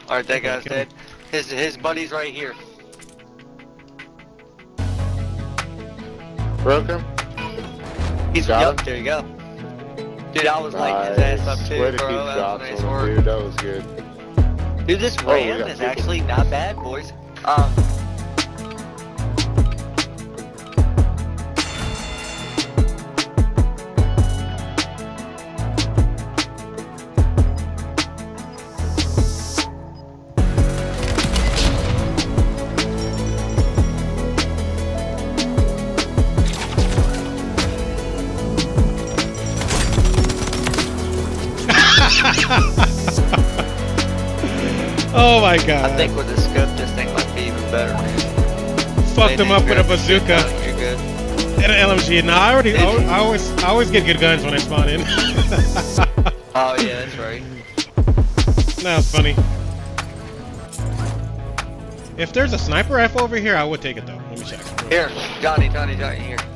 Alright, that Okay, guy's kill dead. him. His buddy's right here. Broke him. He's Got yup, him? there you go. Dude, I was lighting his ass up too, Way to bro. keep That was shots nice on him, work. dude. That was good. Dude, this Oh, we ram got is people. actually not bad, boys. Oh my god. I think with the scope, this thing might be even better. Fucked him up with a bazooka You're good. and an LMG. Nah, I always get good guns when I spawn in. Oh yeah, that's right. That was funny. If there's a sniper rifle over here, I would take it though. Let me check. Here, Johnny, here.